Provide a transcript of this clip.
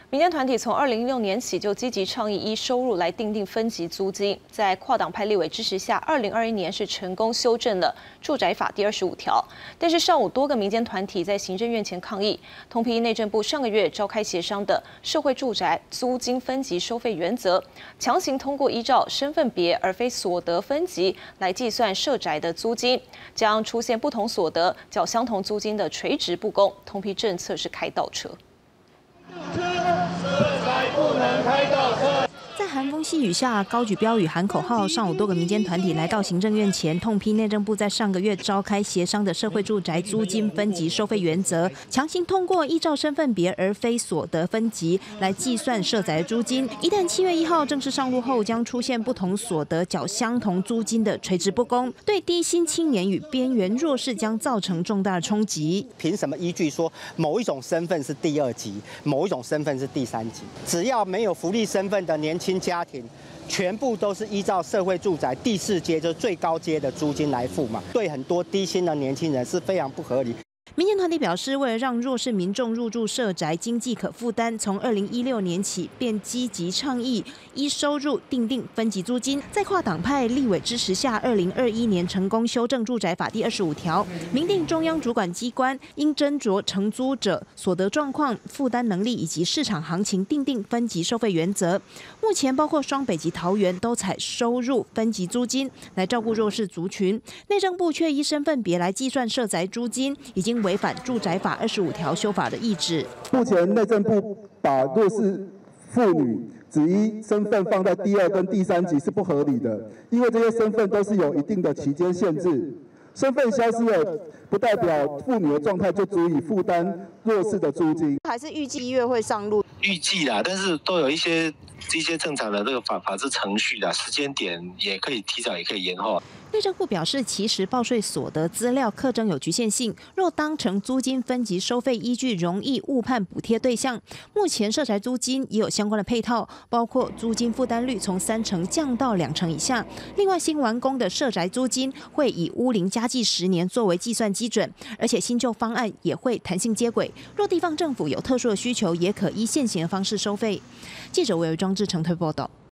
民间团体从2016年起就积极倡议依收入来订定分级租金，在跨党派立委支持下，2021年是成功修正了住宅法第25条。但是上午多个民间团体在行政院前抗议，痛批内政部上个月召开协商的社会住宅租金分级收费原则，强行通过依照身份别而非所得分级来计算社宅的租金，将出现不同所得缴相同租金的垂直不公。痛批政策是开倒车。 在寒风细雨下，高举标语喊口号，上午多个民间团体来到行政院前，痛批内政部在上个月召开协商的社会住宅租金分级收费原则，强行通过依照身份别而非所得分级来计算社宅租金。一旦7月1号正式上路后，将出现不同所得缴相同租金的垂直不公，对低薪青年与边缘弱势将造成重大的冲击。 凭什么依据说某一种身份是第2级，某一种身份是第3级？只要没有福利身份的年轻家庭，全部都是依照社会住宅第4阶，就是最高阶的租金来付嘛，对很多低薪的年轻人是非常不合理。 民间团体表示，为了让弱势民众入住社宅经济可负担，从2016年起便积极倡议依收入订定分级租金。在跨党派立委支持下，2021年成功修正住宅法第25条，明定中央主管机关应斟酌承租者所得状况、负担能力以及市场行情，订定分级收费原则。目前包括双北及桃园都采收入分级租金来照顾弱势族群，内政部却依身份别来计算社宅租金，已经违反住宅法25条修法的意志。 目前内政部把弱势妇女只依身份放在第2跟第3级是不合理的，因为这些身份都是有一定的期间限制。身份消失了，不代表妇女的状态就足以负担弱势的租金。 还是预计1月会上路？ 预计啦，但是都有一些正常的这个法制程序啦，时间点也可以提早，也可以延后。 内政部表示，其实报税所得资料课征有局限性，若当成租金分级收费依据，容易误判补贴对象。目前社宅租金也有相关的配套，包括租金负担率从3%降到2%以下。另外，新完工的社宅租金会以屋龄加计10年作为计算基准，而且新旧方案也会弹性接轨。若地方政府有特殊的需求，也可依现行的方式收费。记者韦伟庄志成推报道。